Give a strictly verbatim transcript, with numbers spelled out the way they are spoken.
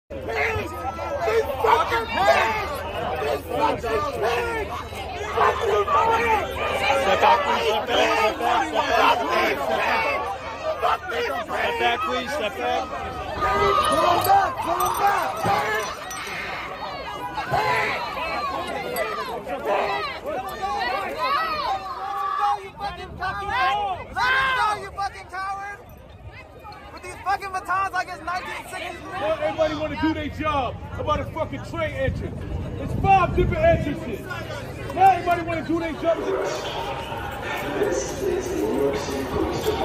Pigs! These fucking pigs! These fucking pigs! Fuck you, man! Step back, please. Step back. Step back. Step back. Fuck these pigs! Step back, please. Step back. Pull them back! Pull them back! Pigs! Pigs! Let him go, you fucking coward! With these fucking batons like it's nineteen sixties. Everybody want to do their job about a fucking train entrance. It's five different entrances. Now everybody want to do their job. This is the New York City Police Department.